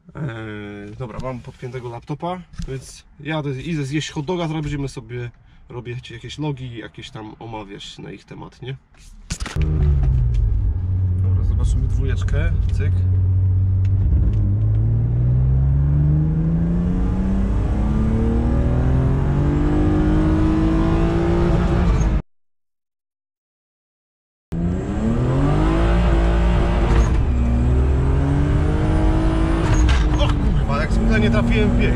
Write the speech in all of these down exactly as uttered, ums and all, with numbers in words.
Eee, dobra, mam podpiętego laptopa, więc jadę, idę zjeść hot doga, zaraz będziemy sobie robić jakieś logi, jakieś tam omawiać na ich temat, nie? Dobra, zobaczymy dwójeczkę, cyk. Nie trafiłem w bieg.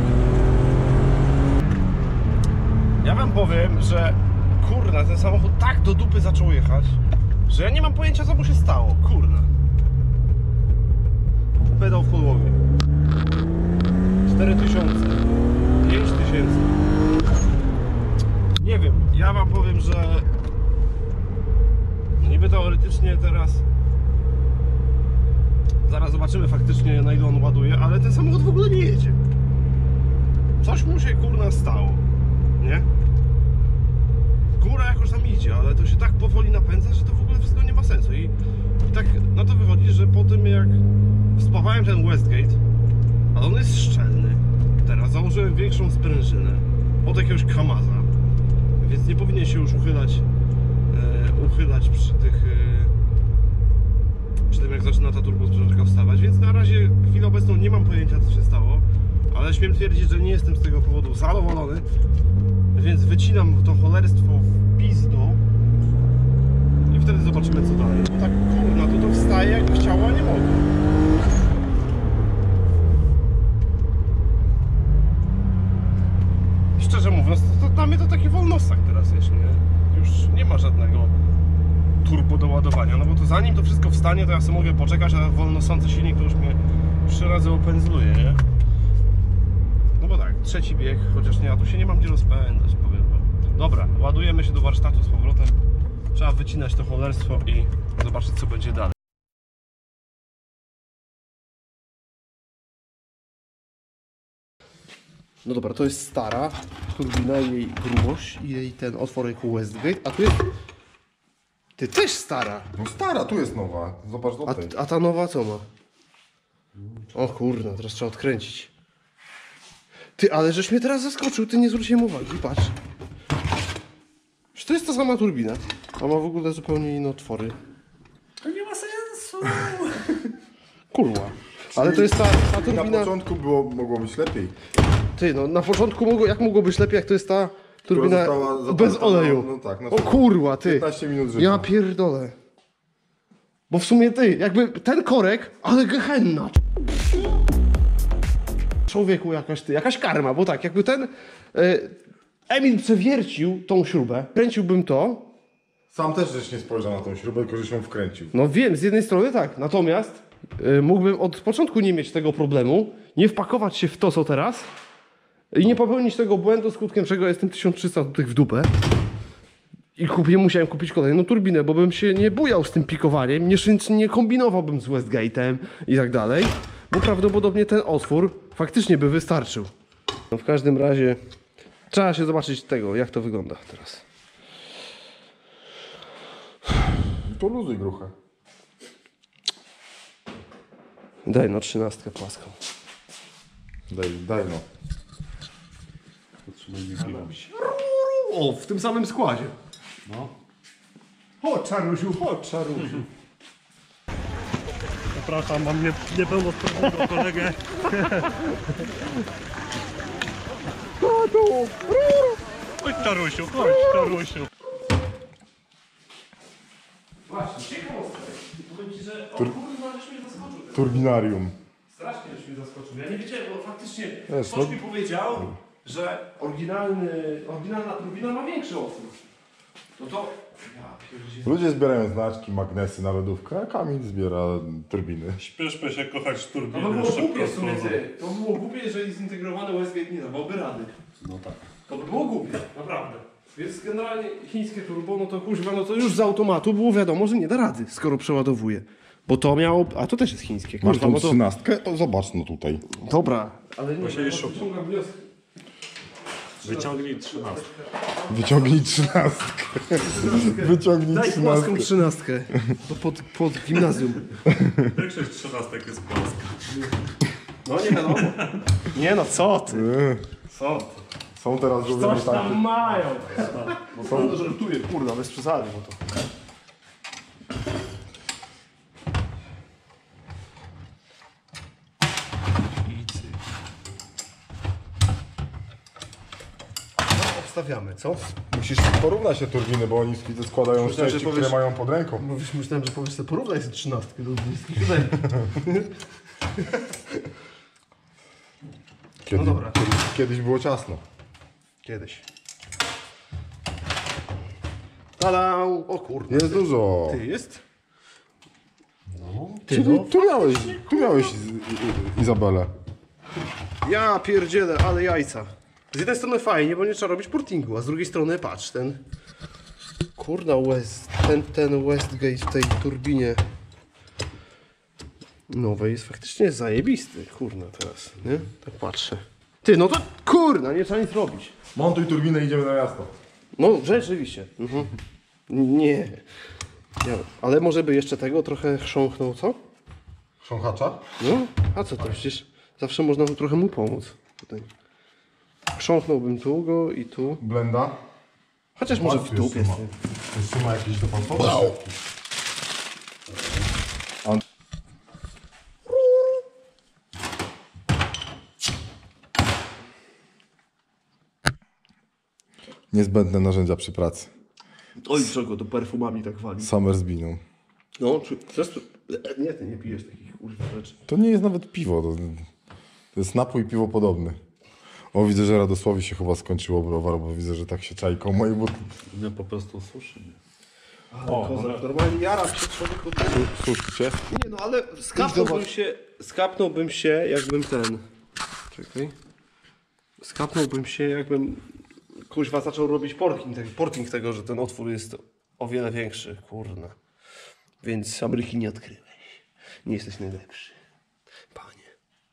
Ja wam powiem, że kurna, ten samochód tak do dupy zaczął jechać, że ja nie mam pojęcia, co mu się stało. Kurna. Pedał w podłogę. cztery tysiące. pięć tysięcy. Nie wiem, ja wam powiem, że niby teoretycznie teraz zaraz zobaczymy faktycznie, na ile on ładuje, ale ten samochód w ogóle nie jedzie. Coś mu się kurna stało, nie? Góra jakoś tam idzie, ale to się tak powoli napędza, że to w ogóle wszystko nie ma sensu. I, i tak na to wychodzi, że po tym jak spawałem ten Westgate, a on jest szczelny, teraz założyłem większą sprężynę od jakiegoś Kamaza, więc nie powinien się już uchylać, e, uchylać przy tych... E, przy tym jak zaczyna ta turbosprężynka wstawać, więc na razie chwilę obecną nie mam pojęcia, co się stało, ale śmiem twierdzić, że nie jestem z tego powodu zadowolony, więc wycinam to cholerstwo w pizdu i wtedy zobaczymy, co dalej. Bo tak kurna, to to wstaje, jakby chciało, a nie mogło. Szczerze mówiąc, to, to dla mnie to taki wolnostak teraz jest, nie? Już nie ma żadnego turbo do ładowania, no bo to zanim to wszystko wstanie, to ja sobie mogę poczekać, a wolnosący silnik to już mnie trzy razy opędzluje, nie? No bo tak, trzeci bieg, chociaż nie, ja tu się nie mam gdzie rozpędzać, powiem wam. Dobra, ładujemy się do warsztatu z powrotem. Trzeba wycinać to cholerstwo i zobaczyć, co będzie dalej. No dobra, to jest stara turbina, jej grubość i jej ten otworek Westgate, a tu jest... Ty też stara! No stara, tu jest nowa. Zobacz do tej. A, a ta nowa co ma? O kurna, teraz trzeba odkręcić. Ty, ale żeś mnie teraz zaskoczył, ty nie zwróciłem uwagi, patrz. Czy to jest ta sama turbina? A ma w ogóle zupełnie inne otwory. To nie ma sensu! Kurwa. Ale to jest ta, ta turbina... Na początku było, mogło być lepiej. Ty, no na początku mogło, jak mogło być lepiej, jak to jest ta turbina bez oleju. No, no tak, no o kurwa, ty. piętnaście minut życia. Ja pierdolę. Bo w sumie ty, jakby ten korek, ale gehenna. Człowieku jakaś ty, jakaś karma, bo tak, jakby ten y, Emil przewiercił tą śrubę, kręciłbym to. Sam też żeś nie spojrzał na tą śrubę, tylko żeś ją wkręcił. No wiem, z jednej strony tak, natomiast y, mógłbym od początku nie mieć tego problemu, nie wpakować się w to, co teraz i nie popełnić tego błędu, skutkiem czego jestem tysiąc trzysta złotych w dupę. I kupię, musiałem kupić kolejną turbinę, bo bym się nie bujał z tym pikowaniem, nie, nie kombinowałbym z Westgate'em i tak dalej, bo prawdopodobnie ten otwór faktycznie by wystarczył. No w każdym razie trzeba się zobaczyć tego, jak to wygląda teraz. To luzuj gruchę. Daj no trzynastkę płaską. Daj, daj no. O, w tym samym składzie. No. Chodź czarusiu, chodź czarusiu. Przepraszam, mam nie, niepełnosprawnego kolegę. Chodź czarusiu, chodź czarusiu. Właśnie, ciekawostka. Powiem ci, że o Tur... kurwa, żeś mnie zaskoczył. Turbinarium. Strasznie żeś mnie zaskoczył. Ja nie wiedziałem, bo faktycznie Wiesz, ktoś no... mi powiedział, że oryginalny, oryginalna turbina ma większy otwór. No to... Ja pierdzie... Ludzie zbierają znaczki, magnesy na lodówkę, a Kamil zbiera turbiny. Śpieszmy się kochać turbiny. No to było szybko głupie w sumie, słowo. ty. To było głupie, jeżeli zintegrowany Westgate nie dawałby rady. No tak. To by było głupie, naprawdę. Więc generalnie chińskie turbo, no to kuźwa, no to już z automatu było wiadomo, że nie da rady, skoro przeładowuje. Bo to miało... A to też jest chińskie. Masz Kurwa, tą bo to... trzynastkę? To zobacz no tutaj. Dobra. Ale nie, Musieli no, szukać. wyciągam wnioski. Wyciągnij trzynastkę. Wyciągnij trzynastkę. Wyciągnij Daj trzynastkę. płaską trzynastkę. To pod, pod gimnazjum. Większość trzynastek jest płaska. No nie no. Nie no, co ty? Yy, Co ty? są teraz robione Coś tam takie... mają. Bo to no, żartuję, kurwa, bez przesady, bo to... No, obstawiamy, co? Musisz porównać te turbiny, bo oni widzę składają Myślałem, że części, powiesz- które mają pod ręką. Mówisz, myślałem, że powiesz sobie porównaj sobie trzynastkę do dwudziestki siódmej. Kiedyś, No dobra. kiedyś, kiedyś było ciasno. Kiedyś. Tada! O kurde. Jest dużo. Ty, jest? Ty, Czyli no. tu miałeś, tu miałeś z- i- Izabelę. Ja pierdzielę, ale jajca. Z jednej strony fajnie, bo nie trzeba robić portingu, a z drugiej strony patrz, ten... Kurna West, ten, ten Westgate w tej turbinie nowej jest faktycznie zajebisty, kurna teraz, nie? Tak patrzę. Ty, no to kurna, nie trzeba nic robić. Montuj turbinę i idziemy na miasto. No, rzeczywiście. Mhm. Nie. Ja, ale może by jeszcze tego trochę chrząknął, co? Chrząchacza? No, a co to? Przecież zawsze można tu trochę mu pomóc. Tutaj. Chrząknąłbym tu go i tu. Blenda. Chociaż może w Tu jest dupie. suma. To jest suma jakiś do pasowania. Niezbędne narzędzia przy pracy. Oj, czego to perfumami tak wali. Summer z biną. No, czy... Zresztą... Nie, ty nie pijesz takich kurwa rzeczy. To nie jest nawet piwo. To, to jest napój piwo podobny. O, widzę, że Radosławi się chyba skończyło browar, bo widzę, że tak się czai koło mojej butli. Nie, po prostu suszy. O, kozak, normalnie jaram się człowieku. Cóż, cię? Nie no, ale skapnąłbym się, skapnąłbym się jakbym ten... Czekaj. Skapnąłbym się jakbym kuźwa zaczął robić porting, tego- porting tego, że ten otwór jest o wiele większy, kurna. Więc Ameryki nie odkryłeś. Nie jesteś najlepszy. Panie.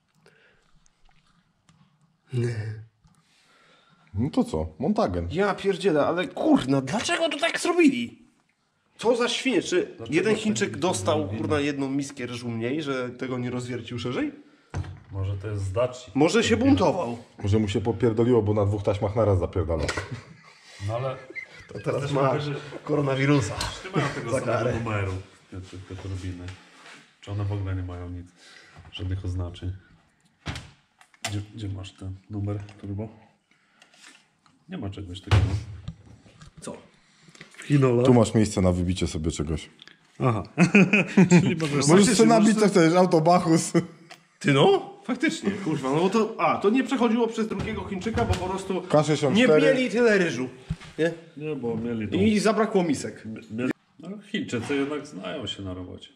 No to co? Montagen. Ja pierdzielę, ale kurna, dlaczego to tak zrobili? Co za świnie? Czy jeden Chińczyk dostał kurna jedną miskę ryżu mniej, że tego nie rozwiercił szerzej? Może to jest z Daci. Może się buntował. Może mu się popierdoliło, bo na dwóch taśmach naraz zapierdala. No ale To teraz masz koronawirusa. nie mają tego Za samego karę. numeru, te, te, te turbiny. Czy one w ogóle nie mają nic, żadnych oznaczeń. Gdzie, gdzie masz ten numer turbo? Nie ma czegoś takiego. Co? Hinola. Tu masz miejsce na wybicie sobie czegoś. Aha. Czyli możesz... Możesz sobie nabić co chcesz, autobachus. Ty no? Faktycznie, kurwa, no bo to... A, to nie przechodziło przez drugiego Chińczyka, bo po prostu K sześćdziesiąt nie cztery. mieli tyle ryżu. Nie? Nie, bo mieli to. I zabrakło misek. Mieli... No, Chińczycy jednak znają się na robocie.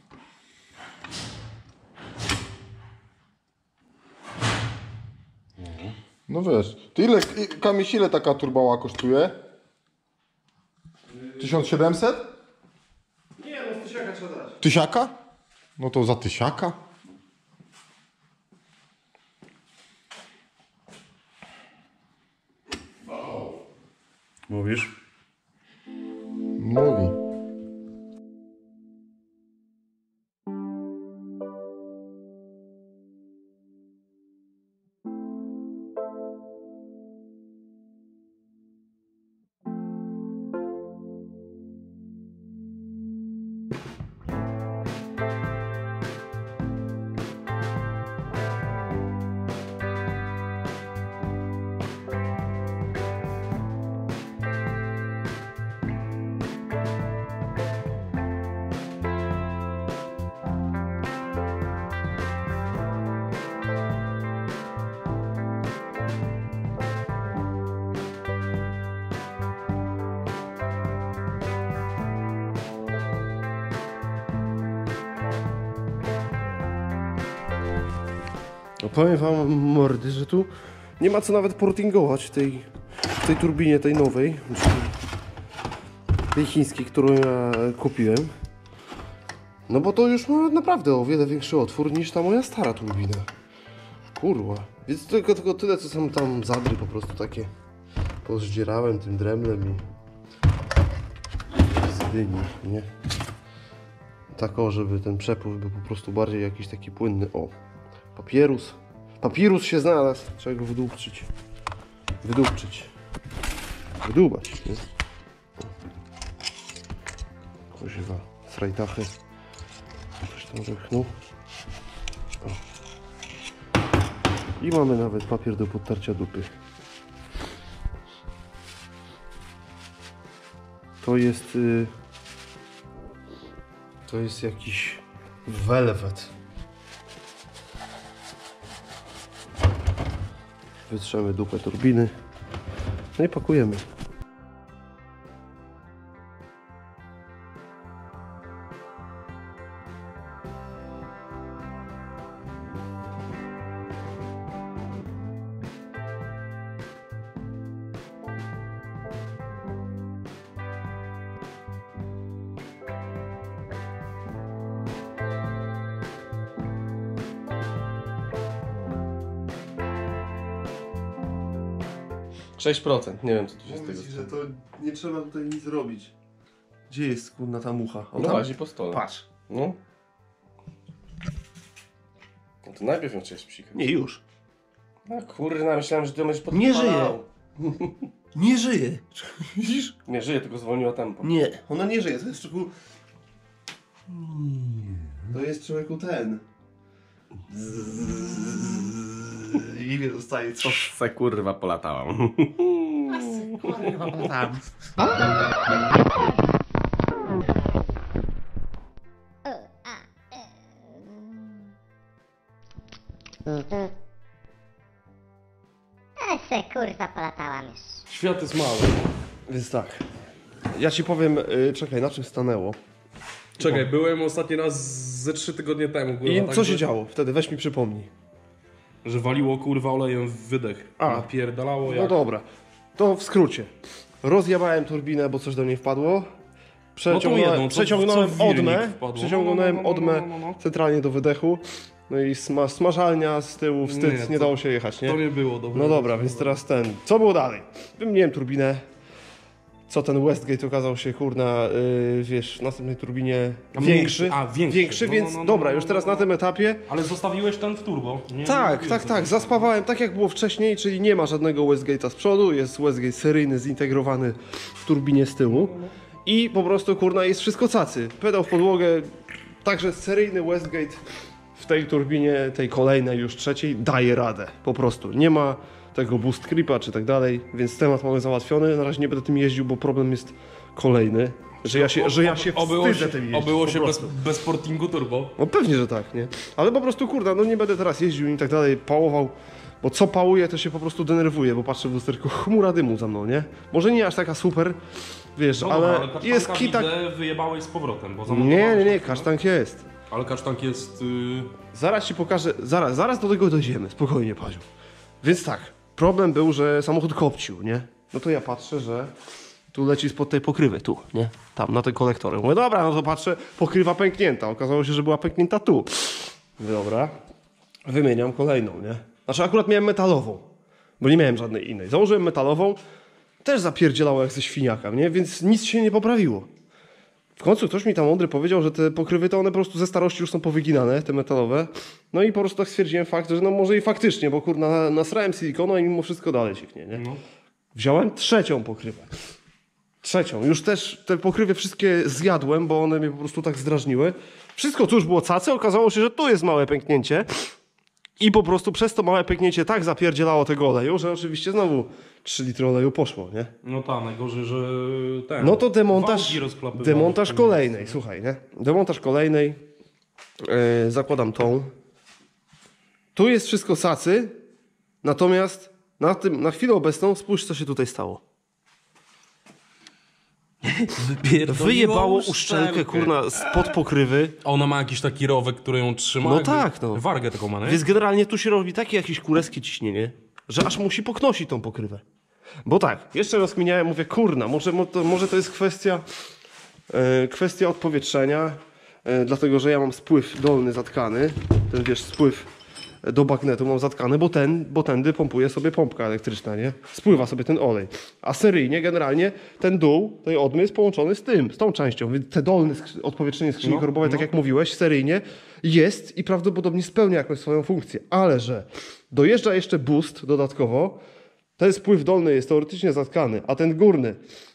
No wiesz, to ile, Kamiś, ile taka turbała kosztuje? tysiąc siedemset? Nie, no tysiaka trzeba dać. Tysiaka? No to za tysiaka? Mówisz? Mówi. No powiem wam, mordy, że tu nie ma co nawet portingować w tej, w tej turbinie, tej nowej, czyli tej chińskiej, którą ja kupiłem. No bo to już ma naprawdę o wiele większy otwór niż ta moja stara turbina. Kurwa. Więc tylko, tylko tyle, co są tam zadry po prostu takie. Pozdzierałem tym dremlem i z dyni, nie? Tak o, żeby ten przepływ był po prostu bardziej jakiś taki płynny. O. Papierus. Papirus się znalazł. Trzeba go wydupczyć. Wydupczyć. Wydubać, nie? Koziwa. Srajtachy. Coś tam wypchnął. O. I mamy nawet papier do podtarcia dupy. To jest... Y... To jest jakiś... velvet. Wytrzemy dupę turbiny. No i pakujemy. sześć procent, nie wiem co tu się z tego Mówię ci, że to nie trzeba tutaj nic robić. Gdzie jest kurna ta mucha? O, No tam? łazi po stole. Patrz. No. No to najpierw ją chciałeś psikać. Nie, już. No kurna, myślałem, że ty będziesz pod Nie żyje. Nie żyje. Widzisz? Nie żyje, tylko zwolniła tempo. Nie, ona nie żyje. To jest człowieku... To jest człowieku ten. I ile zostaje? Co? Se kurwa polatałam. Kurwa, tam. A se kurwa polatałam już. Świat jest mały. Więc tak. Ja ci powiem, y, czekaj, na czym stanęło. Czekaj, byłem ostatni raz ze trzy tygodnie temu. Kurwa, I tak, co że, się działo? Wtedy weź mi przypomnij. Że waliło kurwa olejem w wydech. A. Napierdalało jak... No dobra. To w skrócie. Rozjebałem turbinę, bo coś do niej wpadło. Przeciągnąłem, No to jedną, co- przeciągnąłem co w wirnik odmę. wpadło. Przeciągnąłem No, no, no, odmę no, no, no. centralnie do wydechu. No i sma smażalnia z tyłu, wstyd, nie, Nie, to- dało się jechać, nie? To nie było dobre. No dobra, więc teraz ten. Co było dalej? Wymieniłem turbinę. Co ten Westgate okazał się, kurna, yy, wiesz, w następnej turbinie A większy. mniejszy, a, większy. No, więc no, no, dobra, no, już no, teraz no, na tym etapie. Ale zostawiłeś ten w turbo. Nie, Tak, nie tak, wiem, tak. co- Zaspawałem tak jak było wcześniej, czyli nie ma żadnego Westgate'a z przodu, jest Westgate seryjny, zintegrowany w turbinie z tyłu. I po prostu, kurna, jest wszystko cacy. Pedał w podłogę, także seryjny Westgate w tej turbinie, tej kolejnej, już trzeciej, daje radę. Po prostu. Nie ma tego boost creepa czy tak dalej, więc temat mamy załatwiony. Na razie nie będę tym jeździł, bo problem jest kolejny. Że ja się, że ja się Obyło wstydzę się, tym jeździć. obyło po się bez, prostu. bez portingu turbo. No pewnie, że tak, nie? Ale po prostu, kurda, no nie będę teraz jeździł i tak dalej, pałował, bo co pałuję, to się po prostu denerwuję, bo patrzę w lusterku, chmura dymu za mną, nie? Może nie aż taka super, wiesz, No ale, dobra, ale jest kasztanka kitak... widzę, wyjebałeś z powrotem, bo Nie, zamontowałeś nie, nie, się, kasztank jest. Ale kasztank jest... Yy... Zaraz ci pokażę, zaraz, zaraz do tego dojdziemy, spokojnie, Paziu. Więc tak, problem był, że samochód kopcił, nie? No to ja patrzę, że tu leci spod tej pokrywy, tu, nie? Tam, na te kolektory. Mówię, dobra, no to patrzę, pokrywa pęknięta. Okazało się, że była pęknięta tu. Mówię, dobra, wymieniam kolejną, nie? Znaczy akurat miałem metalową, bo nie miałem żadnej innej. Założyłem metalową, też zapierdzielało jak ze świniaka, nie? Więc nic się nie poprawiło. W końcu ktoś mi tam mądry powiedział, że te pokrywy to one po prostu ze starości już są powyginane, te metalowe. No i po prostu tak stwierdziłem fakt, że no może i faktycznie, bo kurna nasrałem silikonu i mimo wszystko dalej cieknie, nie? No. Wziąłem trzecią pokrywę. Trzecią. Już też te pokrywy wszystkie zjadłem, bo one mnie po prostu tak zdrażniły. Wszystko tu już było cace, okazało się, że tu jest małe pęknięcie. I po prostu przez to małe pęknięcie tak zapierdzielało tego oleju, że oczywiście znowu trzy litry oleju poszło, nie? No tak, najgorzej, że ten... No to demontaż, wałki rozklapywały demontaż w tym kolejnej, miejscu. słuchaj, nie? Demontaż kolejnej. Yy, zakładam tą. Tu jest wszystko cacy, natomiast na, tym, na chwilę obecną spójrz, co się tutaj stało. Wyjebało uszczelkę, kurna, spod pokrywy. A ona ma jakiś taki rowek, który ją trzyma? No jakby tak, no. Wargę taką ma, nie? Więc generalnie tu się robi takie jakieś kurewskie ciśnienie, że aż musi poknosić tą pokrywę. Bo tak, jeszcze rozkminiałem, mówię, kurna, może, mo- to, może to jest kwestia, e, kwestia odpowietrzenia, e, dlatego że ja mam spływ dolny zatkany, ten wiesz, spływ do bagnetu mam zatkane, bo ten, bo tędy pompuje sobie pompka elektryczna, nie? Spływa sobie ten olej. A seryjnie generalnie ten dół tej odmy jest połączony z tym, z tą częścią. Więc te dolne skrzy- odpowietrzenie skrzyni No, chorobowej, no. tak jak mówiłeś, seryjnie jest i prawdopodobnie spełnia jakąś swoją funkcję. Ale że dojeżdża jeszcze boost dodatkowo, ten spływ dolny jest teoretycznie zatkany, a ten górny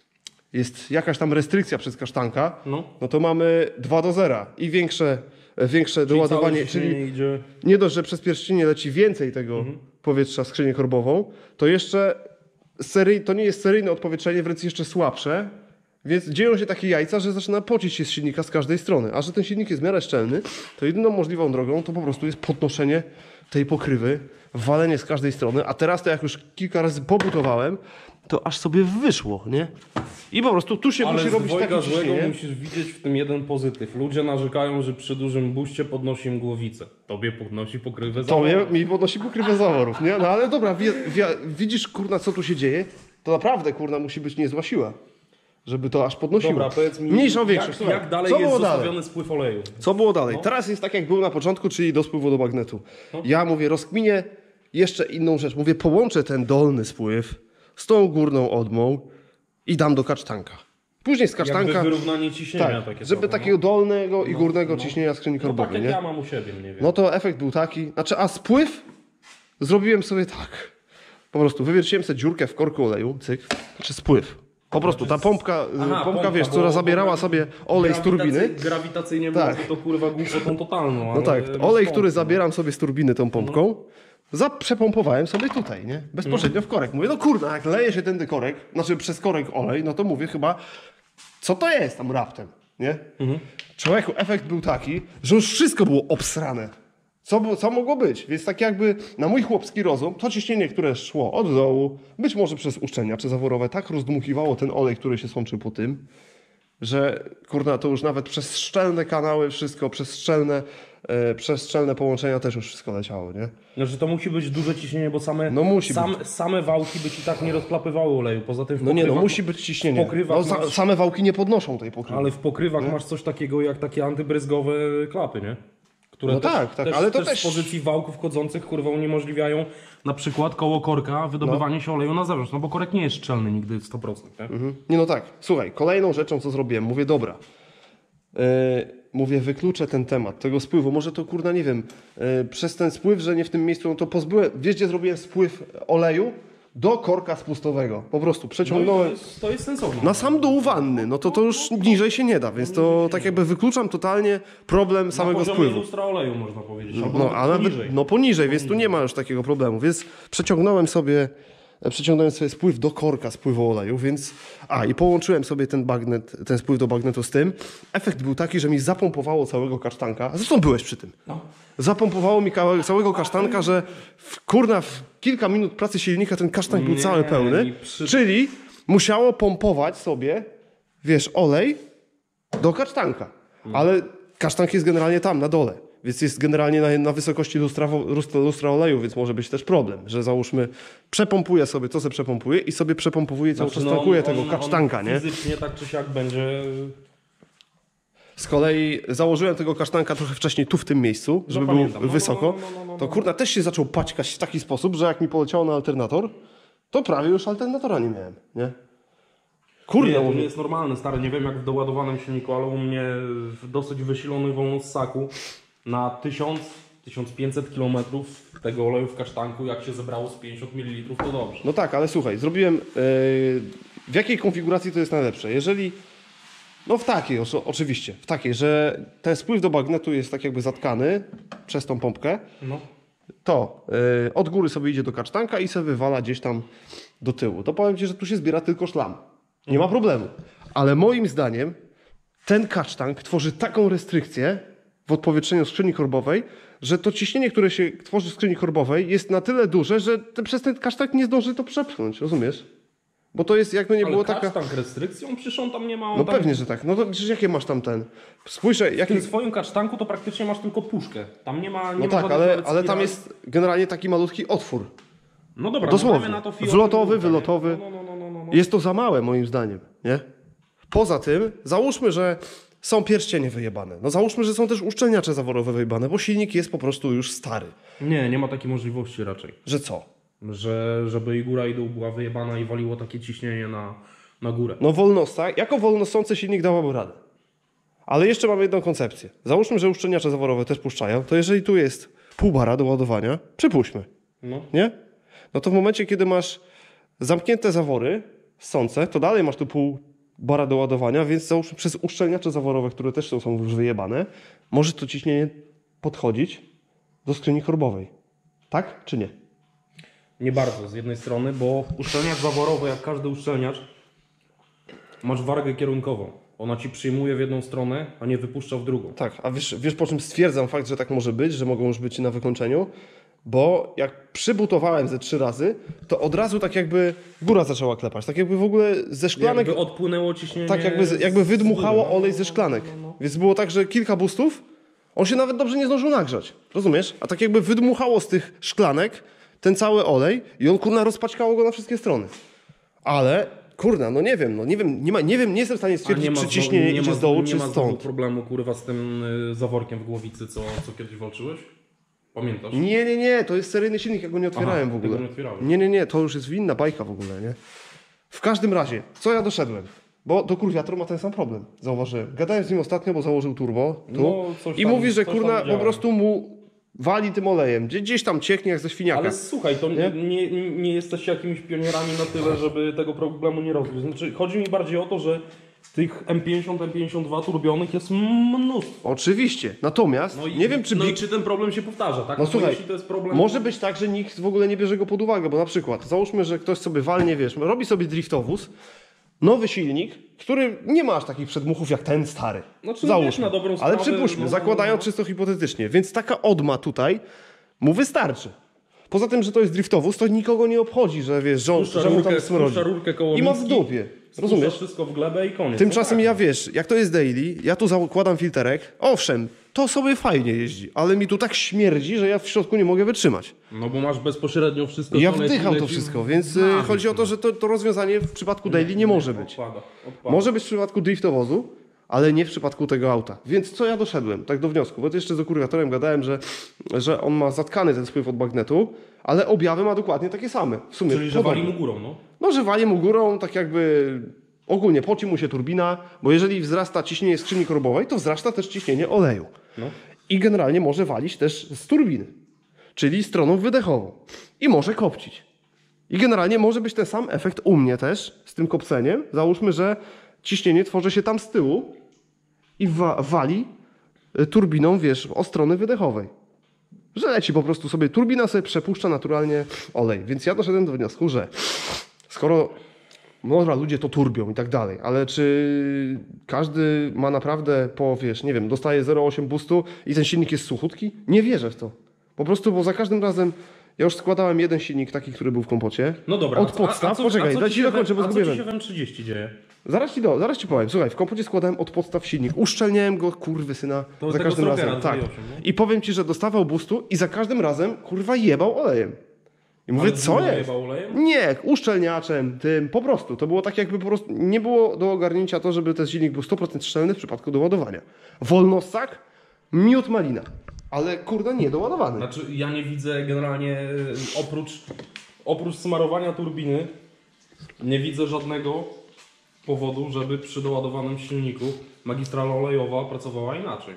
jest jakaś tam restrykcja przez kasztanka, No. no to mamy dwa do zera i większe, większe doładowanie, Całe czyli ciśnienie idzie... nie dość, że przez pierścienie leci więcej tego Mhm. powietrza w skrzynię korbową, to jeszcze seryj, to nie jest seryjne odpowietrzenie, wręcz jeszcze słabsze, więc dzieją się takie jajca, że zaczyna pocić się z silnika z każdej strony. A że ten silnik jest w miarę szczelny, to jedyną możliwą drogą to po prostu jest podnoszenie tej pokrywy, walenie z każdej strony, a teraz to jak już kilka razy pobutowałem, to aż sobie wyszło, nie? I po prostu tu się Ale musi z robić dwojga takie złego ciśnienie. musisz widzieć w tym jeden pozytyw. Ludzie narzekają, że przy dużym buście podnosi im głowicę. Tobie podnosi pokrywę To mnie, zaworów. mi podnosi pokrywę zaworów, nie? No ale dobra, wie, wie, widzisz, kurna, co tu się dzieje? To naprawdę, kurna, musi być niezła siła, żeby to aż podnosiło. Dobra, powiedz mi, Mniejszą, większą. jak, Słuchaj, jak dalej co jest było zostawiony dalej? spływ oleju? Co było dalej? No. Teraz jest tak, jak był na początku, czyli do spływu do bagnetu. No. Ja mówię, rozkminię jeszcze inną rzecz. Mówię, połączę ten dolny spływ z tą górną odmą i dam do kasztanka. Później z kasztanka... Jakby wyrównanie ciśnienia Tak, takie żeby trochę, takiego no. dolnego i No, górnego no. ciśnienia skrzyni No tak korbowej, jak nie? ja mam u siebie mniej więcej. No to efekt był taki, znaczy, a spływ zrobiłem sobie tak. Po prostu wywierciłem sobie dziurkę w korku oleju, cyk, znaczy spływ. Po prostu ta pompka, Aha, pompka, wiesz, bo- która bo zabierała grawi- sobie olej z turbiny. grawitacy- Grawitacyjnie Tak. byłoby to kurwa głupotą totalną. No ale tak, bez olej, pomp, który no. zabieram sobie z turbiny tą pompką, za, przepompowałem sobie tutaj, nie? Bezpośrednio w korek. Mówię, no kurna, jak leje się ten korek, znaczy przez korek olej, no to mówię chyba, co to jest tam raptem, nie? Człowieku, efekt był taki, że już wszystko było obsrane. Co, było- co mogło być? Więc tak jakby na mój chłopski rozum, to ciśnienie, które szło od dołu, być może przez uszczelniacze zaworowe, tak rozdmuchiwało ten olej, który się sączył po tym, że kurna, to już nawet przez szczelne kanały wszystko, przez szczelne, e, przez szczelne połączenia też już wszystko leciało, nie? Znaczy to musi być duże ciśnienie, bo same, No musi sam, same wałki by ci tak nie rozklapywały oleju. Poza tym w No nie, no pokrywach- musi być ciśnienie. w pokrywach No, sa, masz- same wałki nie podnoszą tej pokrywy. Ale w pokrywach masz coś takiego jak takie antybryzgowe klapy, nie? Które No też, tak, tak, też, ale to też, też- z pozycji wałków chodzących kurwa uniemożliwiają na przykład koło korka wydobywanie się oleju na zewnątrz, no bo korek nie jest szczelny nigdy w sto procent, nie? Mhm. Nie no tak, słuchaj, kolejną rzeczą co zrobiłem, mówię dobra, yy, mówię wykluczę ten temat, tego spływu, może to kurna nie wiem, yy, przez ten spływ, że nie w tym miejscu, no to pozbyłem, wiesz gdzie zrobiłem spływ oleju? Do korka spustowego, po prostu No i to przeciągnąłem. jest, to jest sensowne. Na sam dół wanny, no to to już niżej się nie da, więc to tak jakby wykluczam totalnie problem na samego poziomie spływu. lustra oleju można powiedzieć, albo No, nawet a nawet, poniżej. no poniżej, więc tu nie ma już takiego problemu, więc przeciągnąłem sobie, przeciągnąłem sobie spływ do korka spływu oleju, więc, a i połączyłem sobie ten bagnet, ten spływ do bagnetu z tym. Efekt był taki, że mi zapompowało całego kasztanka, zresztą byłeś przy tym. No. Zapompowało mi kawałek całego kasztanka, że w, kurna, w kilka minut pracy silnika ten kasztank był Nie, cały pełny, i przy- czyli musiało pompować sobie, wiesz, olej do kasztanka. Ale kasztank jest generalnie tam, na dole. Więc jest generalnie na, na wysokości lustra, lustra, lustra oleju, więc może być też problem, że załóżmy, przepompuję sobie, to sobie przepompuję i sobie przepompowuję, cały czas Znaczy, no, tankuję on- tego on- kasztanka, on nie? Fizycznie tak czy siak będzie... Z kolei założyłem tego kasztanka trochę wcześniej tu w tym miejscu, żeby był pamiętam. No, no, wysoko. no, no, no, no, no. To kurna też się zaczął paćkać w taki sposób, że jak mi poleciało na alternator, to prawie już alternatora nie miałem, nie? Kurde, Nie, to mówię. nie jest normalne, stary, nie wiem jak w doładowanym silniku, ale u mnie w dosyć wysilonych wolnossaku na tysiąc do tysiąca pięciuset kilometrów tego oleju w kasztanku, jak się zebrało z pięćdziesiąt mililitrów, to dobrze. No tak, ale słuchaj, zrobiłem. Yy, w jakiej konfiguracji to jest najlepsze? Jeżeli. No w takiej, o, oczywiście, w takiej, że ten spływ do bagnetu jest tak jakby zatkany przez tą pompkę, No. to yy, od góry sobie idzie do kasztanka i sobie wywala gdzieś tam do tyłu. To powiem Ci, że tu się zbiera tylko szlam. Nie ma problemu. Ale moim zdaniem ten kasztank tworzy taką restrykcję w odpowietrzeniu skrzyni korbowej, że to ciśnienie, które się tworzy w skrzyni korbowej jest na tyle duże, że te, przez ten kasztank nie zdąży to przepchnąć, rozumiesz? Bo to jest jakby nie Ale było taka... taka... kasztank restrykcją? Przecież on tam nie ma... On No tam... pewnie, że tak. No to przecież jakie masz tam ten... Spójrz, W jaki... tym swoim kasztanku to praktycznie masz tylko puszkę. Tam nie ma... Nie No ma tak, żadnych ale, nawet ale tam spirali. jest generalnie taki malutki otwór. No dobra, Dosłownie. no dajmy na to fioletową Wlotowy, lutę, nie? wylotowy. No, no, no, no, no, no. Jest to za małe moim zdaniem, nie? Poza tym, załóżmy, że są pierścienie wyjebane. No załóżmy, że są też uszczelniacze zaworowe wyjebane, bo silnik jest po prostu już stary. Nie, nie ma takiej możliwości raczej. Że co? Że, żeby i góra i dół była wyjebana i waliło takie ciśnienie na, na górę. No wolnostak, jako wolnosący silnik dałaby radę. Ale jeszcze mamy jedną koncepcję. Załóżmy, że uszczelniacze zaworowe też puszczają, to jeżeli tu jest pół bara do ładowania, przypuśćmy, No. nie? No to w momencie, kiedy masz zamknięte zawory ssące, to dalej masz tu pół bara do ładowania, więc załóżmy przez uszczelniacze zaworowe, które też są, są już wyjebane, może to ciśnienie podchodzić do skrzyni korbowej. Tak czy nie? Nie bardzo z jednej strony, bo uszczelniacz zaworowy, jak każdy uszczelniacz, masz wargę kierunkową. Ona ci przyjmuje w jedną stronę, a nie wypuszcza w drugą. Tak, a wiesz, wiesz po czym stwierdzam fakt, że tak może być, że mogą już być na wykończeniu? Bo jak przybutowałem ze trzy razy, to od razu tak jakby góra zaczęła klepać. Tak jakby w ogóle ze szklanek... Jakby odpłynęło ciśnienie. Tak jakby, z- jakby z wydmuchało góry, no. olej ze szklanek. Więc było tak, że kilka boostów, on się nawet dobrze nie zdążył nagrzać. Rozumiesz? A tak jakby wydmuchało z tych szklanek ten cały olej i on kurna rozpaćkało go na wszystkie strony. Ale kurna, no nie wiem, no nie wiem, nie, ma, nie wiem, nie jestem w stanie A stwierdzić, nie ma czy znowu- ciśnienie nie idzie ma z dołu, znowu- czy Nie ma znowu stąd. problemu kurwa z tym y, zaworkiem w głowicy, co, co kiedyś walczyłeś? Pamiętasz? Nie, nie, nie, to jest seryjny silnik, ja go nie otwierałem Aha, w tego ogóle. nie otwierałeś. Nie, nie, nie, to już jest winna bajka w ogóle, nie? W każdym razie, co ja doszedłem? Bo do kurwiatru ma ten sam problem, zauważyłem. Gadałem z nim ostatnio, bo założył turbo tu No, coś i tam- mówi, że coś tam kurna po widziałem. prostu prostu mu wali tym olejem. Gdzie- Gdzieś tam cieknie jak ze świniaka. Ale słuchaj, to Nie? nie, nie, nie jesteście jakimiś pionierami na tyle, żeby tego problemu nie rozwiązać. Znaczy, chodzi mi bardziej o to, że tych M pięćdziesiąt, M pięćdziesiąt dwa turbionych jest mnóstwo. Oczywiście, natomiast No i, nie wiem, czy no Big... i czy ten problem się powtarza, tak? No Bo słuchaj, jeśli to jest problem... może być tak, że nikt w ogóle nie bierze go pod uwagę, bo na przykład załóżmy, że ktoś sobie walnie, wiesz, robi sobie driftowóz, nowy silnik, który nie ma aż takich przedmuchów jak ten stary. Znaczy, Załóżmy. wiesz, na dobrą Ale sprawę, przypuśćmy, no, zakładając no, no. czysto hipotetycznie, więc taka odma tutaj mu wystarczy. Poza tym, że to jest driftowóz, to nikogo nie obchodzi, że wiesz, że, on- Puszcza że mu tam rurkę, smrodzi. puszcza rurkę koło I ma w miski, dupie. spuszcza Rozumiesz? wszystko w glebę i koniec. Tymczasem no tak. ja wiesz, jak to jest daily, ja tu zakładam filterek, owszem, to sobie fajnie jeździ, ale mi tu tak śmierdzi, że ja w środku nie mogę wytrzymać. No bo masz bezpośrednio wszystko... Ja co leci, wdycham to leci wszystko, w- więc y, na chodzi o to, że to, to rozwiązanie w przypadku daily nie może być. Odpada, odpada. Może być w przypadku driftowozu, ale nie w przypadku tego auta. Więc co ja doszedłem, tak do wniosku, bo to jeszcze z okurwiatorem gadałem, że, że on ma zatkany ten spływ od magnetu, ale objawy ma dokładnie takie same. W sumie Czyli, że podobne. wali mu górą, no. No, że wali mu górą, tak jakby ogólnie poci mu się turbina, bo jeżeli wzrasta ciśnienie skrzyni korbowej, to wzrasta też ciśnienie oleju. no. I generalnie może walić też z turbiny, czyli stroną wydechową. I może kopcić. I generalnie może być ten sam efekt u mnie też z tym kopceniem. Załóżmy, że ciśnienie tworzy się tam z tyłu i wa wali y, turbiną, wiesz, o strony wydechowej. Że leci po prostu sobie, turbina sobie przepuszcza naturalnie olej. Więc ja doszedłem do wniosku, że skoro może ludzie to turbią i tak dalej, ale czy każdy ma naprawdę po, wiesz, nie wiem, dostaje zero przecinek osiem boostu i ten silnik jest suchutki? Nie wierzę w to. Po prostu, bo za każdym razem ja już składałem jeden silnik taki, który był w kompocie. No dobra. Od podstaw, a co, poczekaj, a co daj ci ci się dokończę, w- bo A co zgubiłem. ci się w M trzydzieści dzieje? Zaraz ci, do, zaraz ci powiem. Słuchaj, w kompocie składałem od podstaw silnik. Uszczelniałem go, kurwy syna, To za tego każdym Strokera razem. Tak. dwa osiem, nie? I powiem ci, że dostawał boostu i za każdym razem, kurwa, jebał olejem. I mówię, Ale co dużo jest? jebał olejem? Nie, uszczelniaczem, tym, po prostu. To było tak jakby po prostu, nie było do ogarnięcia to, żeby ten silnik był sto procent szczelny w przypadku doładowania. Wolnostak, miód malina. Ale kurwa nie doładowany. Znaczy, ja nie widzę generalnie y, oprócz, oprócz smarowania turbiny, nie widzę żadnego powodu, żeby przy doładowanym silniku magistrala olejowa pracowała inaczej.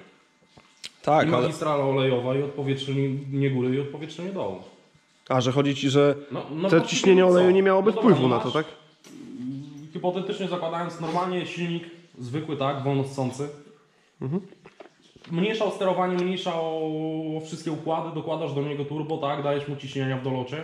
Tak, I magistrala olejowa i odpowietrzenie góry i odpowietrzenie dołu. A, że chodzi ci, że No, no to bo ciśnienie co? oleju nie miałoby No dobra, wpływu no na to, masz- tak? Hipotetycznie zakładając normalnie silnik zwykły, tak, wolnossący. Mhm. Mniejsza o sterowanie, mniejsza o wszystkie układy, dokładasz do niego turbo, tak, dajesz mu ciśnienia w dolocie.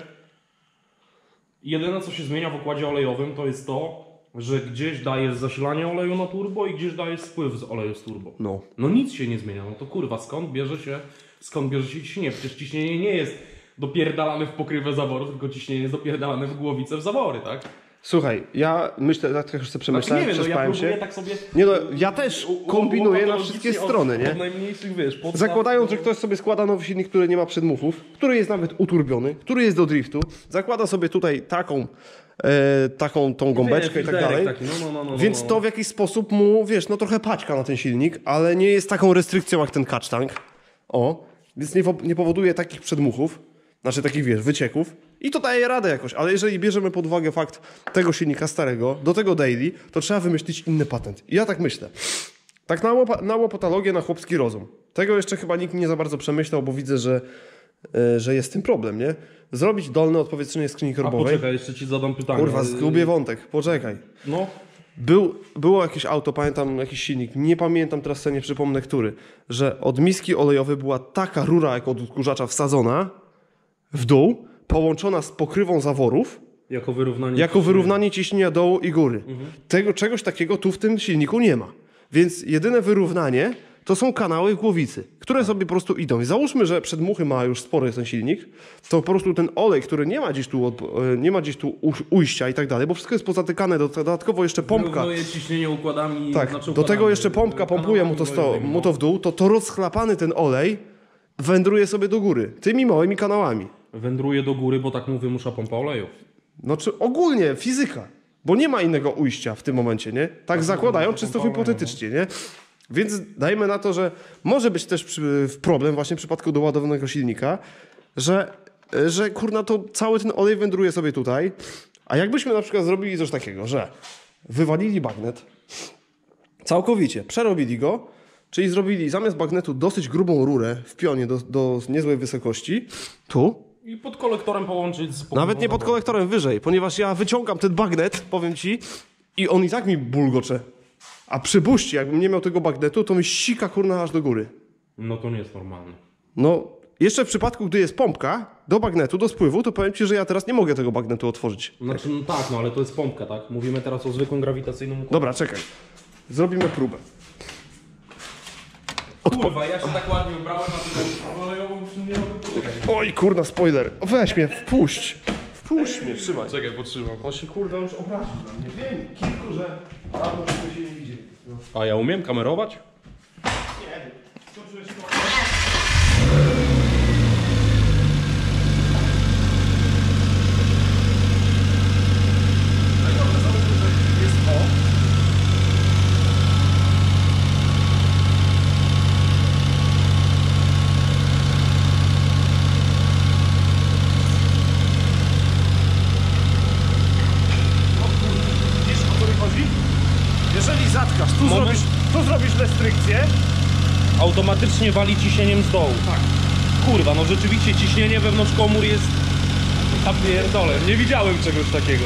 Jedyne co się zmienia w układzie olejowym to jest to, że gdzieś dajesz zasilanie oleju na turbo i gdzieś dajesz spływ z oleju z turbo. No. No nic się nie zmienia, no to kurwa, skąd bierze się, skąd bierze się ciśnienie? Przecież ciśnienie nie jest dopierdalane w pokrywę zaworu, tylko ciśnienie jest dopierdalane w głowicę w zawory, tak? Słuchaj, ja myślę, tak jak już sobie Znaczy, przemyślałem, nie wiem, no ja przespałem próbuję się. tak sobie... Nie no, ja też u- u- kombinuję na łopatologicznie wszystkie od- strony, nie? Od najmniejszych, wiesz, podstaw, Zakładając, do- że ktoś sobie składa nowy silnik, który nie ma przedmuchów, który jest nawet uturbiony, który jest do driftu, zakłada sobie tutaj taką e, taką tą gąbeczkę i tak dalej. Taki, no, no, no, no, Więc no. to w jakiś sposób mu, wiesz, no trochę paćka na ten silnik, ale nie jest taką restrykcją jak ten catch tank. O, więc nie, nie powoduje takich przedmuchów, znaczy takich, wiesz, wycieków. I to daje radę jakoś, ale jeżeli bierzemy pod uwagę fakt tego silnika starego, do tego daily, to trzeba wymyślić inny patent. I ja tak myślę. Tak na, łopa, na łopatologię, na chłopski rozum. Tego jeszcze chyba nikt nie za bardzo przemyślał, bo widzę, że, yy, że jest z tym problem, nie? Zrobić dolne odpowietrzenie skrzyni A korbowej. poczekaj, jeszcze ci zadam pytanie. Kurwa, zgubię wątek, poczekaj. No, Był, było jakieś auto, pamiętam jakiś silnik, nie pamiętam teraz sobie nie przypomnę który, że od miski olejowej była taka rura jak od odkurzacza wsadzona w dół, połączona z pokrywą zaworów, jako wyrównanie. jako ciśnienia. wyrównanie ciśnienia dołu i góry. Mhm. Tego, czegoś takiego tu w tym silniku nie ma. Więc jedyne wyrównanie to są kanały w głowicy, które sobie po prostu idą. I załóżmy, że przedmuchy ma już spory ten silnik, to po prostu ten olej, który nie ma gdzieś tu, od, nie ma gdzieś tu ujścia i tak dalej, bo wszystko jest pozatykane, dodatkowo jeszcze pompka. Wyrównuje ciśnienie układami. Tak, znaczy do układami, tego jeszcze pompka pompuje mu to, kanałami sto, olejowymi, mu to w dół, to to rozchlapany ten olej wędruje sobie do góry, tymi małymi kanałami. Wędruje do góry, bo tak mu wymusza pompa oleju. No czy ogólnie fizyka, bo nie ma innego ujścia w tym momencie, nie? Tak zakładają czysto hipotetycznie, nie? Więc dajmy na to, że może być też przy, problem właśnie w przypadku doładowanego silnika, że, że kurna to cały ten olej wędruje sobie tutaj, a jakbyśmy na przykład zrobili coś takiego, że wywalili bagnet, całkowicie przerobili go, czyli zrobili zamiast bagnetu dosyć grubą rurę w pionie do, do niezłej wysokości, tu, I pod kolektorem połączyć z nawet nie pod kolektorem, wyżej, ponieważ ja wyciągam ten bagnet, powiem ci, i on i tak mi bulgocze. A przy buści, jakbym nie miał tego bagnetu, to mi sika kurna aż do góry. No to nie jest normalne. No, jeszcze w przypadku, gdy jest pompka do bagnetu, do spływu, to powiem ci, że ja teraz nie mogę tego bagnetu otworzyć. Znaczy, no tak, no ale to jest pompka, tak? Mówimy teraz o zwykłym grawitacyjnym układzie. Dobra, czekaj. Zrobimy próbę. Kurwa, ja się tak ładnie ubrałem na tym olejową, czy nie mogę poczekać. Oj, kurna, spoiler. Weź mnie, wpuść. Wpuść mnie, trzymaj. Czekaj, potrzymam. On się kurde już obraził na mnie. Wiem, kilku, że... A, bo myśmy się nie widzieli. No. A ja umiem kamerować? Nie, to przecież to... Jeżeli zatkasz, tu, Moment. zrobisz, tu zrobisz restrykcję. Automatycznie wali ciśnieniem z dołu. Tak. Kurwa, no rzeczywiście ciśnienie wewnątrz komór jest... Ja pierdolę, nie widziałem czegoś takiego.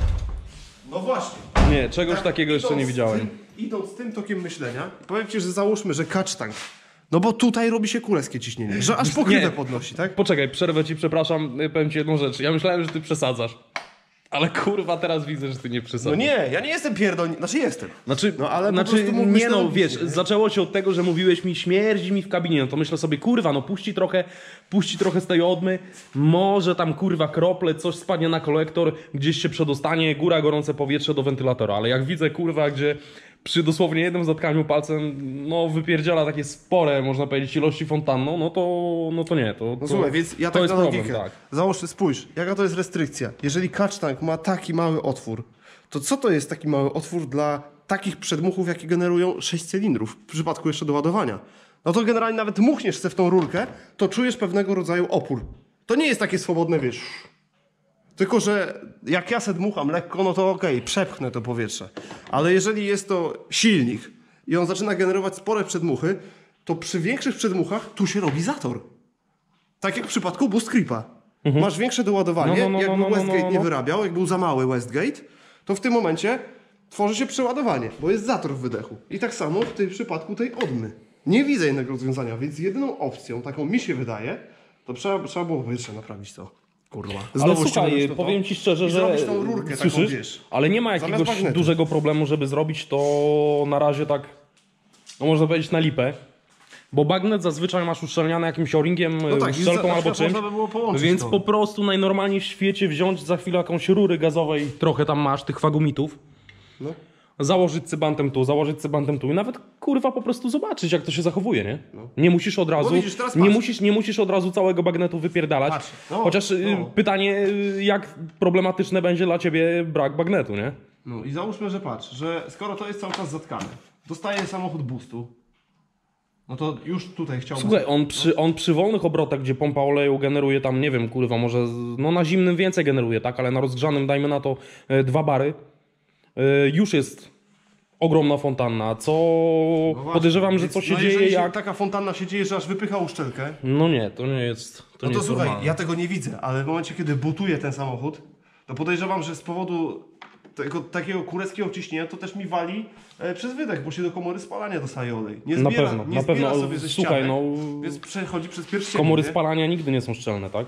No właśnie. Nie, czegoś Tak, takiego jeszcze idąc nie widziałem. Tym, idąc tym tokiem myślenia, powiem ci, że załóżmy, że catch tank. No bo tutaj robi się królewskie ciśnienie, że aż pokrywę Nie. podnosi, tak? Poczekaj, przerwę ci, przepraszam, powiem ci jedną rzecz. Ja myślałem, że ty przesadzasz. Ale kurwa, teraz widzę, że ty nie przesadzasz. No nie, ja nie jestem pierdolny, znaczy jestem. Znaczy, No, ale po znaczy prostu mógłbyś nie to no, robić, wiesz, nie? zaczęło się od tego, że mówiłeś mi, śmierdzi mi w kabinie, no to myślę sobie, kurwa, no puści trochę, puści trochę z tej odmy, może tam kurwa krople, coś spadnie na kolektor, gdzieś się przedostanie, góra, gorące powietrze do wentylatora, ale jak widzę kurwa, gdzie przy dosłownie jednym zatkaniu palcem, no wypierdziela takie spore, można powiedzieć, ilości fontanną, no to, no to nie, to, No to, słuchaj, więc ja to tak jest na problem, logikę. tak. Załóż, spójrz, jaka to jest restrykcja. Jeżeli catch tank ma taki mały otwór, to co to jest taki mały otwór dla takich przedmuchów, jakie generują sześć cylindrów, w przypadku jeszcze doładowania? No to generalnie nawet muchniesz se w tą rurkę, to czujesz pewnego rodzaju opór. To nie jest takie swobodne, wiesz... Tylko, że jak ja se dmucham lekko, no to okej, okay, przepchnę to powietrze. Ale jeżeli jest to silnik i on zaczyna generować spore przedmuchy, to przy większych przedmuchach tu się robi zator. Tak jak w przypadku Boost Creepa. Mhm. Masz większe doładowanie, No, no, no, jakby no, no, Westgate no, no. nie wyrabiał, jak był za mały Westgate, to w tym momencie tworzy się przeładowanie, bo jest zator w wydechu. I tak samo w tym przypadku tej odmy. Nie widzę innego rozwiązania, więc jedyną opcją, taką mi się wydaje, to trzeba, trzeba było powietrze naprawić to. Kurwa. Ale Znowu słuchaj, ściągnąć to, powiem to ci szczerze, i że zrobić tą rurkę słyszysz, taką, wiesz, ale nie ma zamiast jakiegoś magnetu. dużego problemu, żeby zrobić to na razie tak, no można powiedzieć na lipę. Bo bagnet zazwyczaj masz uszczelniany jakimś o-ringiem, No tak, i wszelką za- albo na przykład czymś, można by było połączyć więc to. po prostu najnormalniej w świecie wziąć za chwilę jakąś rury gazowej, trochę tam masz tych fagomitów, No. założyć cybantem tu, założyć cybantem tu i nawet kurwa po prostu zobaczyć, jak to się zachowuje, nie? Nie musisz od razu, No widzisz, teraz nie patrz. musisz, nie musisz od razu całego bagnetu wypierdalać. Patrz, no, Chociaż y, no. pytanie, y, jak problematyczne będzie dla ciebie brak bagnetu, nie? No i załóżmy, że patrz, że skoro to jest cały czas zatkane, dostaje samochód boostu, no to już tutaj chciałbym... Słuchaj, on przy, on przy wolnych obrotach, gdzie pompa oleju generuje tam, nie wiem, kurwa, może z- no na zimnym więcej generuje, tak? Ale na rozgrzanym dajmy na to e, dwa bary, e, już jest ogromna fontanna, co No właśnie, podejrzewam, że więc- co się no dzieje jeżeli jak... taka fontanna się dzieje, że aż wypycha uszczelkę, No nie, to nie jest to no nie to jest słuchaj, normalne. ja tego nie widzę, ale w momencie, kiedy butuje ten samochód, to podejrzewam, że z powodu tego takiego kureckiego ciśnienia to też mi wali e, przez wydech, bo się do komory spalania dostaje olej. Nie Na zbiera, pewno, nie na zbiera pewno, sobie ze słuchaj, ścianek, no- więc przechodzi przez pierścienie. Komory nie? spalania nigdy nie są szczelne, tak?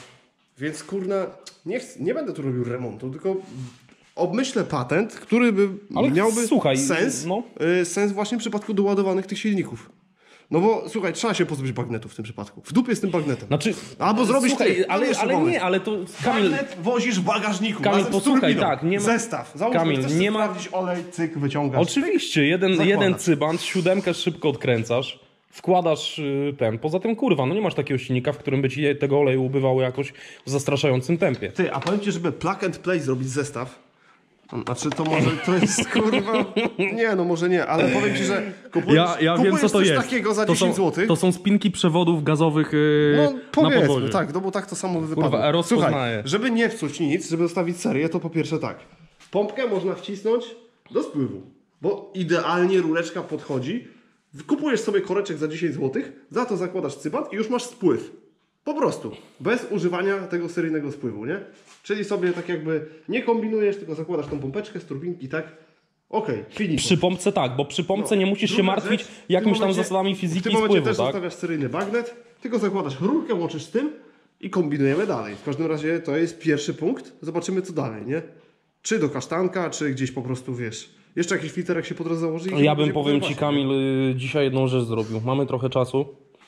Więc kurna, nie, chcę, nie będę tu robił remontu, tylko obmyślę patent, który by Ale miałby słuchaj, sens, no. y, sens właśnie w przypadku doładowanych tych silników. No bo słuchaj, trzeba się pozbyć bagnetu w tym przypadku. W dupie z tym bagnetem. Znaczy, Albo zrobić słuchaj, ty, ale, jeszcze ale pomysł. nie, ale to Kamil, Bagnet wozisz w bagażniku. Kamil, razem z posłuchaj, turbiną. tak, nie ma- Zestaw. Załóżmy, Kamil, chcesz nie sobie ma- sprawdzić olej, cyk, wyciągasz. oczywiście, jeden, Zakładasz. jeden cybant, siódemkę szybko odkręcasz, wkładasz y, ten, poza tym kurwa, no nie masz takiego silnika, w którym by ci tego oleju ubywało jakoś w zastraszającym tempie. Ty, a powiem ci, żeby plug and play zrobić zestaw. Znaczy to może to jest kurwa. Nie, no może nie, ale powiem ci, że kupujesz, Ja, ja wiem, kupujesz co to coś jest. takiego za to dziesięć są, złotych. To są spinki przewodów gazowych yy, No na powiedzmy, podwozie. tak, no bo tak to samo wypadło. Kurwa, rozpoznaję. Słuchaj, żeby nie psuć nic, żeby zostawić serię, to po pierwsze tak. Pompkę można wcisnąć do spływu, bo idealnie rureczka podchodzi. Kupujesz sobie koreczek za dziesięć złotych, za to zakładasz cybant i już masz spływ. Po prostu. Bez używania tego seryjnego spływu, nie? Czyli sobie tak jakby nie kombinujesz, tylko zakładasz tą pompeczkę z turbinki, tak? Okej, finito. Przy pompce tak, bo przy pompce No. nie musisz się Druga martwić rzecz, w tym jakimiś tam momencie- zasadami W fizyki tym i momencie spływu, też tak? zostawiasz seryjny bagnet, tylko zakładasz rurkę, łączysz z tym i kombinujemy dalej. W każdym razie to jest pierwszy punkt. Zobaczymy co dalej, nie? Czy do kasztanka, czy gdzieś po prostu, wiesz, jeszcze jakiś filterek się po drodze założy. i Ja bym, będzie powiem potem ci, właśnie. Kamil, y, dzisiaj jedną rzecz zrobił. Mamy trochę czasu.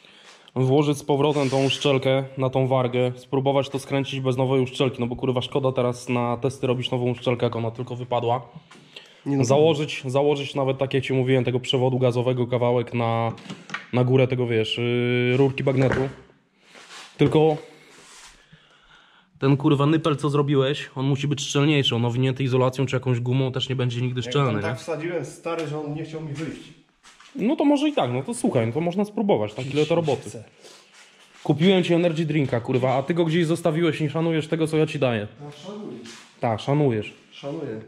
Włożyć z powrotem tą uszczelkę na tą wargę, spróbować to skręcić bez nowej uszczelki, no bo kurwa szkoda teraz na testy robić nową uszczelkę, jak ona tylko wypadła. Nie no, Założyć, założyć nawet, tak jak ci mówiłem, tego przewodu gazowego kawałek na, na górę tego, wiesz, yy, rurki bagnetu. Tylko ten kurwa nypel, co zrobiłeś, on musi być szczelniejszy. On owinięty izolacją czy jakąś gumą też nie będzie nigdy jak szczelny, tam nie? tak wsadziłem stary, że on nie chciał mi wyjść. No to może i tak, no to słuchaj, no to można spróbować, tak ile to roboty. Kupiłem ci energy drinka, kurwa, a ty go gdzieś zostawiłeś i nie szanujesz tego, co ja ci daję. No szanuję. Tak, szanujesz. Szanuję.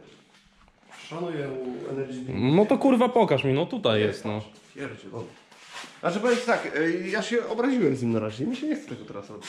Szanuję u Energy. No to kurwa pokaż mi, no tutaj jest, no. Pierdzielony. Znaczy powiem ci tak, y, ja się obraziłem z nim na razie, mi się nie chce tego teraz robić.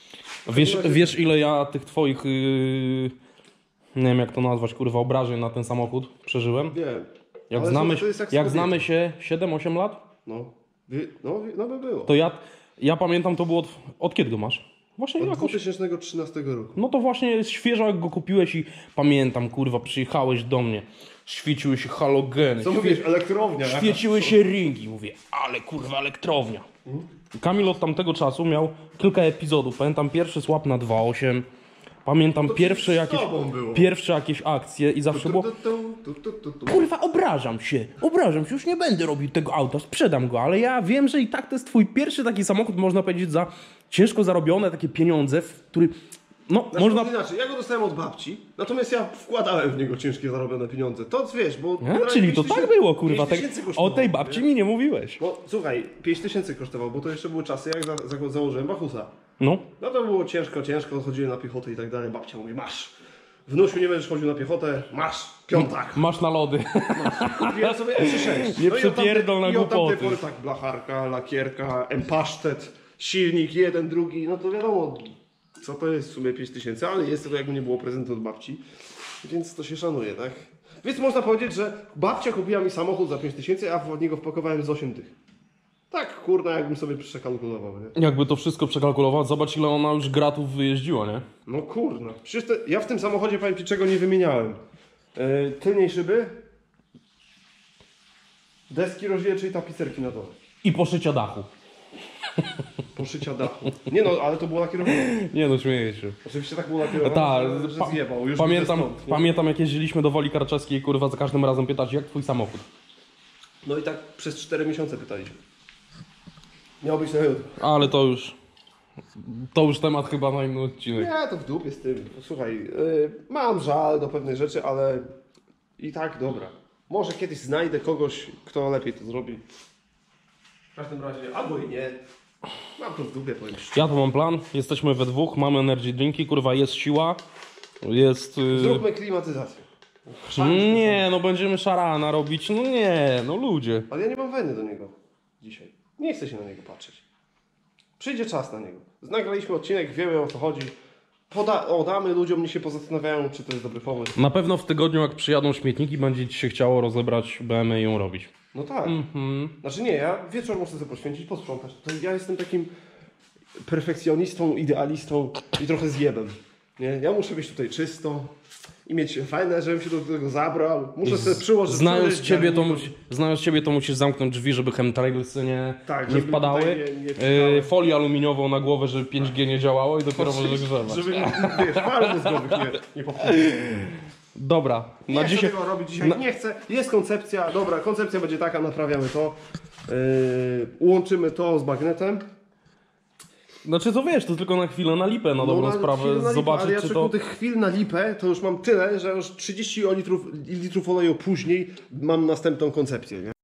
Wiesz, wiesz ile ja tych twoich, yy, nie wiem jak to nazwać, kurwa, obrażeń na ten samochód przeżyłem? Nie. Jak, Ale znamy, słuchaj, to jest jak z jak kobietą. znamy się siedem osiem lat, No, Wy- no, wy- no by było. to ja, ja pamiętam to było, od, od kiedy go masz? Właśnie Od jakoś. dwa tysiące trzynastego roku. No to właśnie jest świeżo jak go kupiłeś i pamiętam, kurwa, przyjechałeś do mnie, świeciły się halogeny, Co świe- mówisz, elektrownia? jaka? świeciły się ringi, mówię, ale kurwa elektrownia. Kamil od tamtego czasu miał kilka epizodów, pamiętam pierwszy słab na dwa osiem, pamiętam pierwsze z jakieś, tobą było. pierwsze jakieś akcje i zawsze było, Tu, tu, tu, tu, tu, tu. kurwa obrażam się, obrażam się, już nie będę robił tego auta, sprzedam go, ale ja wiem, że i tak to jest twój pierwszy taki samochód, można powiedzieć, za ciężko zarobione takie pieniądze, w który, no Znaczy, można... inaczej, ja go dostałem od babci, natomiast ja wkładałem w niego ciężkie zarobione pieniądze. To wiesz, bo... A, generalnie czyli to pięć tak tysięcy- było, kurwa, pięć tak, tysięcy o kosztowało, tej nie? babci mi nie mówiłeś. Bo słuchaj, pięć tysięcy kosztował, bo to jeszcze były czasy, jak za, za, założyłem Bachusa. No. No to było ciężko, ciężko, chodziłem na piechotę i tak dalej. Babcia mówi, masz. Wnusiu, nie będziesz chodził na piechotę, masz. Piątak. Masz na lody. Kupiłem sobie S sześć. Nie No i od tamtej- przepierdol na i od tamtej głupoty. pory tak, blacharka, lakierka, empasztet, silnik, jeden, drugi, no to wiadomo, co to jest w sumie pięć tysięcy, ale jest to jakby nie było prezentu od babci, więc to się szanuje, tak? Więc można powiedzieć, że babcia kupiła mi samochód za pięć tysięcy, a w niego wpakowałem z osiem tych. Tak, kurna, jakbym sobie przekalkulował, nie? Jakby to wszystko przekalkulować, zobacz ile ona już gratów wyjeździła, nie? No kurna, przecież te, ja w tym samochodzie, powiem ci, czego nie wymieniałem. Yy, tylniej szyby, deski rozdzielcze i tapicerki na dole. I poszycia dachu. Poszycia dachu. Nie no, ale to było nakierowane. Nie no, śmieję się. Oczywiście tak było nakierowane, Tak, że, że pa- zjebał. Już pamiętam, będzie stąd, nie? pamiętam jak jeździliśmy do Woli Karczewskiej, kurwa, za każdym razem pytać, jak twój samochód? No i tak przez cztery miesiące pytaliśmy. Miał być na jutro. Ale to już, to już temat chyba na inny odcinek. Nie, to w dupie z tym. Słuchaj, yy, mam żal do pewnych rzeczy, ale i tak dobra. Może kiedyś znajdę kogoś, kto lepiej to zrobi. W każdym razie, albo i nie. Mam to w dupie, powiem szczerze. Ja tu mam plan, jesteśmy we dwóch, mamy energy drinki, kurwa, jest siła, jest... Yy... Zróbmy klimatyzację. Nie, no będziemy szarana robić, no nie, no ludzie. Ale ja nie mam weny do niego dzisiaj. Nie chcę się na niego patrzeć. Przyjdzie czas na niego. Nagraliśmy odcinek, wiemy o co chodzi. Poda oddamy ludziom, niech się pozastanawiają, czy to jest dobry pomysł. Na pewno w tygodniu, jak przyjadą śmietniki, będzie ci się chciało rozebrać B M W i ją robić. No tak. Mhm. Znaczy nie, ja wieczór muszę sobie poświęcić, posprzątać. To ja jestem takim perfekcjonistą, idealistą i trochę zjebem. Nie? Ja muszę być tutaj czysto i mieć fajne, żebym się do tego zabrał. Muszę sobie przyłożyć... Znając któryś ciebie, to garnik. musi, znając ciebie, to musisz zamknąć drzwi, żeby chemtrailsy nie, Tak, nie żeby wpadały. tutaj nie- nie Yy, wpadały. folię aluminiową na głowę, żeby pięć G nie działało i dopiero możesz grzewać. Żeby, wiesz, palmy mózgowych nie, nie powtórzyć. Dobra, Nie na chcę dzisiaj... tego robić dzisiaj, na- nie chcę. Jest koncepcja, dobra, koncepcja będzie taka, naprawiamy to. Yy, łączymy to z magnetem. Znaczy to wiesz, to tylko na chwilę, na lipę, na dobrą na sprawę, chwilę na lipę, zobaczyć ale ja czy czekam to... tych chwil na lipę, to już mam tyle, że już trzydzieści litrów, litrów oleju później mam następną koncepcję, nie?